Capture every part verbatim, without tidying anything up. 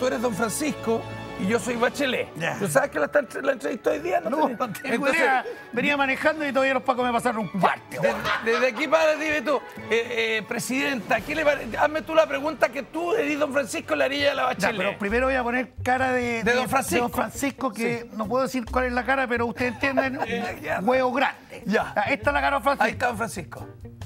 tú eres don Francisco y yo soy Bachelet. Ya. ¿Tú sabes que la, la entrevistó hoy día? No, No, no tenía- tengo Entonces, idea. Venía manejando y todavía los pacos me pasaron un parte. Desde, desde aquí para dime tú, eh, eh, presidenta, ¿qué le pare- hazme tú la pregunta que tú, Edith Don Francisco, le harías a la Ya, Bachelet. pero primero voy a poner cara de, De don Francisco. de don Francisco, que no puedo decir cuál es la cara, pero ustedes entienden, Ya. huevo grande. Ya. Esta es la cara de don Ahí Francisco. está Don Francisco.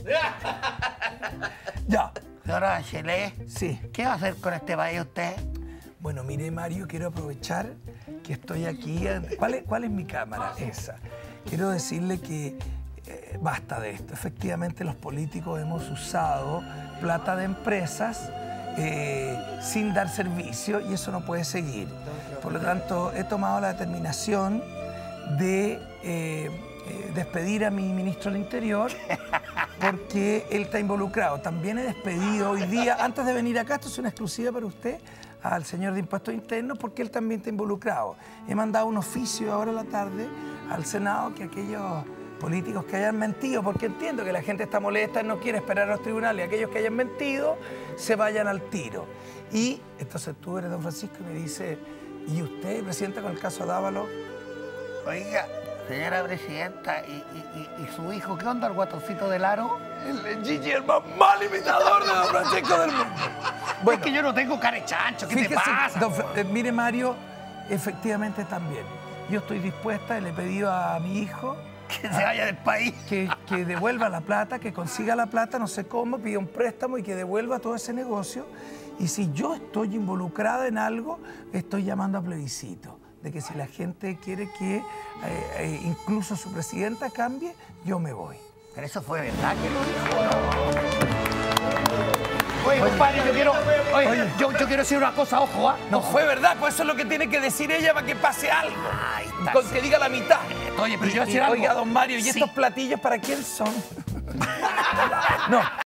Ya, Señora Bachelet, sí. ¿qué va a hacer con este país usted? Bueno, mire, Mario, quiero aprovechar que estoy aquí. ¿Cuál es, cuál es mi cámara? Esa. Quiero decirle que eh, basta de esto. Efectivamente, los políticos hemos usado plata de empresas eh, sin dar servicio y eso no puede seguir. Por lo tanto, he tomado la determinación de eh, eh, despedir a mi ministro del Interior porque él está involucrado. También he despedido hoy día, antes de venir acá, esto es una exclusiva para usted, al señor de Impuestos Internos porque él también está involucrado. He mandado un oficio ahora a la tarde al Senado que aquellos políticos que hayan mentido, porque entiendo que la gente está molesta y no quiere esperar a los tribunales, y aquellos que hayan mentido se vayan al tiro. Y entonces tú eres don Francisco y me dice, ¿y usted, presidenta, con el caso Dávalo? Oiga, señora presidenta, ¿y, y, y, y su hijo qué onda, el guatoncito del aro? El Gigi, el más mal imitador de don Francisco del mundo. Bueno, es que yo no tengo cara de chancho, ¿qué te Fíjese, pasa? don Fra- eh, mire, Mario, efectivamente también. Yo estoy dispuesta, le he pedido a mi hijo Que se vaya del país. que, que devuelva la plata, que consiga la plata, no sé cómo, pida un préstamo y que devuelva todo ese negocio. Y si yo estoy involucrada en algo, estoy llamando a plebiscito. De que si la gente quiere que eh, eh, incluso su presidenta cambie, yo me voy. Pero eso fue verdad que lo dijo. Oye, compadre, yo quiero, oye, Oye. Yo, yo quiero decir una cosa, ojo, ¿ah? No Ojo. fue verdad, pues eso es lo que tiene que decir ella para que pase algo. Ahí está, Con sí. que diga la mitad. Oye, pero Y- yo voy a y, decir algo. Oiga, don Mario, ¿y Sí. estos platillos para quién son? No.